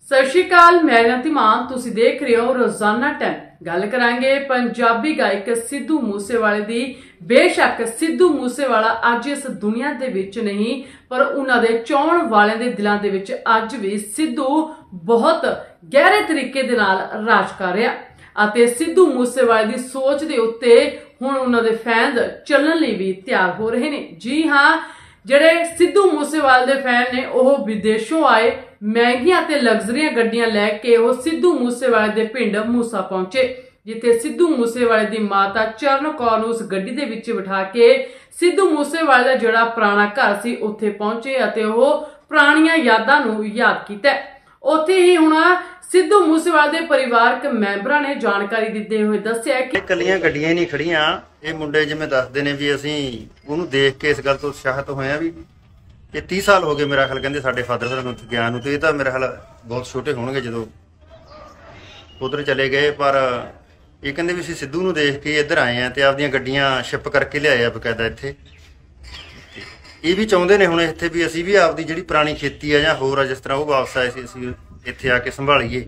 सत श्री अकाल, मैं रति मान, तुसी देख रहे हो रोजाना टाइम। गल करांगे पंजाबी गायक सिद्धू मूसेवाले दी। बेशक सिद्धू मूसेवाला अज इस दुनिया दे विच नहीं, पर उन्हां दे चाहण वालियां दे दिलां दे विच अज भी सिद्धू बहुत गहरे तरीके दे नाल राज कर रहा अते सिद्धू मूसेवाले दी सोच दे उत्ते हुण उन्हां दे फैन चलण लई भी तैयार हो रहे ने। जी हाँ, ਜਿਹੜੇ सिद्धू मूसेवाले दे फैन ने ਉਹ विदेशों आए महंगियां ते लग्जरियां गड्डियां लैके ਉਹ सिद्धू मूसेवाले दे पिंड मूसा पहुंचे, जिथे सिद्धू मूसेवाले दी माता चरण कौर नूं उस गड्डी दे विच बिठा के सिद्धू मूसेवाले दा जिहड़ा पुराना घर सी उत्थे पहुंचे अते ਉਹ पुराणियां यादां नूं याद कीता। उत्थे ही हुण सिद्धू मूसेवाले दे परिवारक मैंबरां ने जानकारी दिंदे होए दस्सिया कि कलियां गड्डियां नहीं खड़ियां, ये मुंडे जिवें दसदे ने भी असीं ਉਹਨੂੰ देख के इस गल तो उत्साहित होए भी ये 30 साल हो गए मेरा ख्याल कहंदे साडे फादर साहब ਨੂੰ ਗਿਆਨ ਨੂੰ, ਤੇ ਇਹ ਤਾਂ मेरा ख्याल बहुत छोटे होणगे ਜਦੋਂ उधर चले गए। पर ਇਹ ਕਹਿੰਦੇ ਵੀ ਅਸੀਂ ਸਿੱਧੂ ਨੂੰ देख के इधर आए हैं ਤੇ ਆਪਦੀਆਂ ਗੱਡੀਆਂ ਸ਼ਿਪ ਕਰਕੇ ਲਿਆਏ ਆ ਬਕਾਇਦਾ ਇੱਥੇ। ਇਹ ਵੀ ਚਾਹੁੰਦੇ ਨੇ ਹੁਣ ਇੱਥੇ ਵੀ ਅਸੀਂ ਵੀ ਆਪਦੀ ਜਿਹੜੀ ਪੁਰਾਣੀ ਖੇਤੀ ਆ ਜਾਂ ਹੋਰ ਆ ਜਿਸ ਤਰ੍ਹਾਂ ਉਹ ਵਾਪਸ ਆਏ ਸੀ ਅਸੀਂ ਇੱਥੇ ਆ ਕੇ ਸੰਭਾਲੀਏ।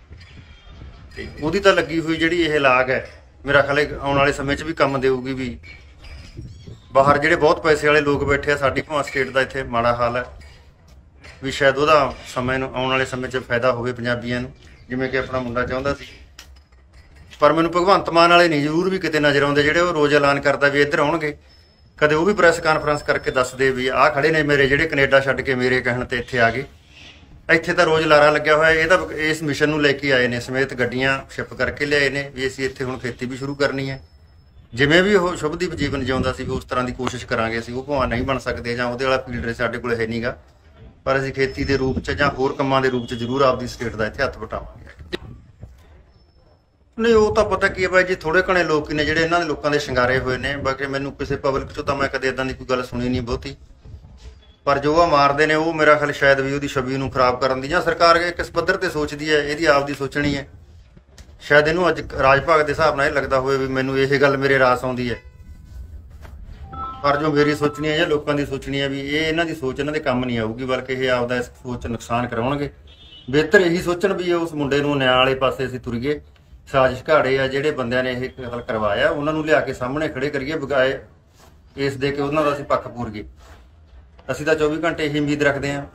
ਤੇ ਉਹਦੀ ਤਾਂ ਲੱਗੀ ਹੋਈ ਜਿਹੜੀ ਇਹ ਲਾਗ ਹੈ मेरा ख्याल आने वाले समय च भी काम देगी भी। बाहर ਜਿਹੜੇ बहुत पैसे वाले लोग बैठे साडी भावें स्टेट का इत्थे माड़ा हाल है भी शायद ਉਹਦਾ समय आने वाले समय च फायदा होवे पंजाबियों ਨੂੰ, जिवें कि अपना मुंडा चाहुंदा सी। पर मैनूं भगवंत मान वाले नहीं जरूर भी किते नज़र आउंदे ਜਿਹੜੇ ਉਹ रोज़ ऐलान करदा भी इधर आउणगे, कदे वो भी प्रैस कानफ्रेंस करके दसदे भी आ खड़े ने मेरे ਜਿਹੜੇ कनेडा छड्ड के मेरे कहण ते इत्थे आ गए। ਇੱਥੇ ਤਾਂ ਰੋਜ਼ ਲਾਰਾ ਲੱਗਿਆ ਹੋਇਆ। ਇਹ ਤਾਂ ਇਸ ਮਿਸ਼ਨ ਨੂੰ ਲੈ ਕੇ ਆਏ ਨੇ ਸਮੇਤ ਗੱਡੀਆਂ ਸ਼ਿਪ ਕਰਕੇ ਲਿਆਏ ਨੇ ਵੀ ਅਸੀਂ ਇੱਥੇ ਹੁਣ ਖੇਤੀ ਵੀ ਸ਼ੁਰੂ ਕਰਨੀ ਹੈ। ਜਿਵੇਂ ਵੀ ਉਹ ਸ਼ੁਭਦੀਪ ਜੀਵਨ ਜਿਉਂਦਾ ਸੀ ਉਸ ਤਰ੍ਹਾਂ ਦੀ ਕੋਸ਼ਿਸ਼ ਕਰਾਂਗੇ ਅਸੀਂ। ਉਹ ਭਾਵੇਂ ਨਹੀਂ ਬਣ ਸਕਦੇ ਜਾਂ ਉਹਦੇ ਵਾਲਾ ਫੀਲਡ ਸਾਡੇ ਕੋਲ ਹੈ ਨਹੀਂਗਾ, ਪਰ ਅਸੀਂ ਖੇਤੀ ਦੇ ਰੂਪ 'ਚ ਜਾਂ ਹੋਰ ਕੰਮਾਂ ਦੇ ਰੂਪ 'ਚ ਜ਼ਰੂਰ ਆਪਦੀ ਸਟੇਟ ਦਾ ਇੱਥੇ ਹੱਥ ਵਟਾਵਾਂਗੇ। ਨਹੀਂ ਉਹ ਤਾਂ ਪਤਾ ਕੀ ਹੈ ਬਾਈ ਜੀ, ਥੋੜੇ ਘਣੇ ਲੋਕ ਨੇ ਜਿਹੜੇ ਇਹਨਾਂ ਦੇ ਲੋਕਾਂ ਦੇ ਸ਼ਿੰਗਾਰੇ ਹੋਏ ਨੇ। ਬਾਕੀ ਮੈਨੂੰ ਕਿਸੇ ਪਬਲਿਕ 'ਚੋਂ ਤਾਂ ਮੈਂ ਕਦੇ ਇਦਾਂ ਦੀ ਕੋਈ ਗੱਲ ਸੁਣੀ ਨਹੀਂ ਬਹੁਤੀ। पर जो आ मारते हैं वो मेरा ख्याल शायद भी वो छवि को खराब करने दी सरकार किस पद्धर से सोचती है, यदि आपकी सोचनी है। शायद इनू अज राज भाग के हिसाब से लगता हो भी मैनू ये गल मेरे रास आती है, पर जो मेरी सोचनी है या लोगों की सोचनी है भी ये इन्हों की सोच इन्हों के काम नहीं आऊगी, बल्कि ये आपका इस सोच नुकसान कराउणगे। बेहतर यही सोचण भी उस मुंडे नूं न्याय वाले पासे असीं तुरीए। साजिश घाड़े आ जिहड़े बंदियां ने ये कतल करवाया उन्होंने लिया के सामने खड़े करिए, बगाए केस दे के उन्हों दा असीं पक्ष पूरीए। ਅਸੀਂ ਤਾਂ 24 ਘੰਟੇ ਇਹੀ ਉਮੀਦ ਰੱਖਦੇ ਹਾਂ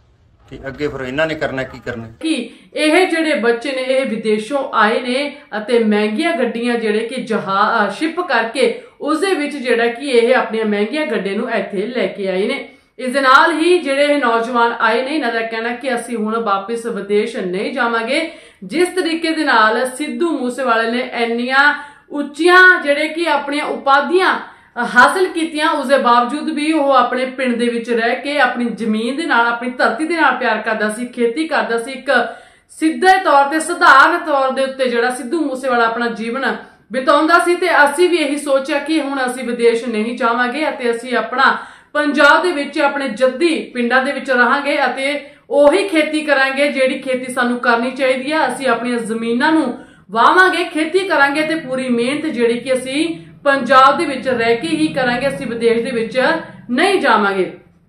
ਕਿ ਅੱਗੇ ਫਿਰ ਇਹਨਾਂ ਨੇ ਕਰਨਾ ਕੀ ਕਰਨਾ। ਕਿ ਇਹ ਜਿਹੜੇ ਬੱਚੇ ਨੇ ਇਹ ਵਿਦੇਸ਼ੋਂ ਆਏ ਨੇ ਅਤੇ ਮਹਿੰਗੀਆਂ ਗੱਡੀਆਂ ਜਿਹੜੇ ਕਿ ਜਹਾਜ਼ ਸ਼ਿਪ ਕਰਕੇ ਉਸ ਦੇ ਵਿੱਚ ਜਿਹੜਾ ਕਿ ਇਹ ਆਪਣੀਆਂ ਮਹਿੰਗੀਆਂ ਗੱਡੀਆਂ ਨੂੰ ਇੱਥੇ ਲੈ ਕੇ ਆਏ ਨੇ। ਇਸ ਦੇ ਨਾਲ ਹੀ ਜਿਹੜੇ ਇਹ ਨੌਜਵਾਨ ਆਏ ਨੇ ਇਹਨਾਂ ਦਾ ਕਹਿਣਾ ਕਿ ਅਸੀਂ ਹੁਣ ਵਾਪਸ ਵਿਦੇਸ਼ ਨਹੀਂ ਜਾਵਾਂਗੇ। ਜਿਸ ਤਰੀਕੇ ਦੇ ਨਾਲ ਸਿੱਧੂ ਮੂਸੇਵਾਲੇ ਨੇ ਇੰਨੀਆਂ ਉੱਚੀਆਂ ਜਿਹੜੇ ਕਿ ਆਪਣੀਆਂ ਉਪਾਧੀਆਂ हासिल कीतियां, उसके बावजूद भी वो अपने पिंड दे विच रह के अपनी जमीन दे नाल अपनी धरती दे नाल प्यार करदा सी, खेती करदा सी। एक सीधे तौर ते साधारण तौर दे उत्ते जिहड़ा सिद्धू मूसेवाला अपना जीवन बिताउंदा सी। ते असीं भी यही सोचिया कि हुण असीं विदेश नहीं जावांगे अते असीं अपना पंजाब दे विच अपने जद्दी पिंडां दे विच रहांगे अते ओही खेती करांगे जिहड़ी खेती सानूं करनी चाहीदी है। असीं अपणीआं ज़मीनां नूं वावांगे, खेती करांगे ते पूरी मेहनत जिहड़ी कि असीं पंजाब दे विच रह के ही करांगे, असीं विदेश दे विच नहीं जावांगे।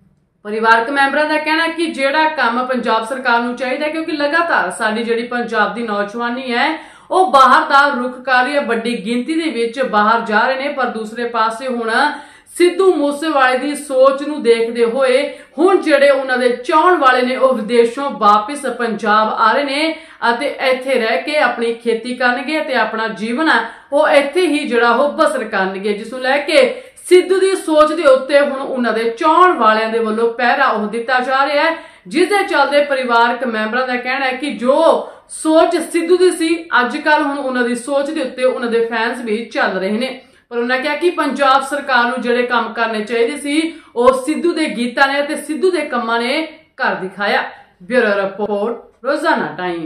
परिवारक मैंबरां दा कहना कि जिहड़ा काम पंजाब सरकार नूं चाहीदा, क्योंकि लगातार साडी जिहड़ी पंजाब दी नौजवानी है वो बाहर दा रुख कर रही है, बड़ी गिनती दे विच बाहर जा रहे ने। पर दूसरे पासे हुण सिद्धू मूसेवाले दी सोच नूं देखदे होए हुण जिहड़े उन्हां दे चाहण वाले ने वो विदेशों वापस पंजाब आ रहे ने अते इत्थे रह के अपनी खेती करनगे अते अपना जीवन है वो इत्थे ही जिहड़ा वो बसर करनगे। जिस नूं लैके सिद्धू दी सोच दे उत्ते हुण उन्हां दे चाहण वालियां दे वल्लों पहरा ओह दित्ता जा रहा है, जिस दे चलदे परिवारक मैंबरां दा कहना है कि जो सोच सिद्धू दी सी अजकल हुण उन्हां दी सोच दे उत्ते उन्हां दे फैंस भी चल रहे ने। पर उन्होंने कहा कि पंजाब सरकार नूं जिहड़े काम करने चाहिए सी वो सिद्धू दे गीतां ने ते सिद्धू दे कम्मां ने कर दिखाया। ब्यूरो रिपोर्ट रोजाना टाइम।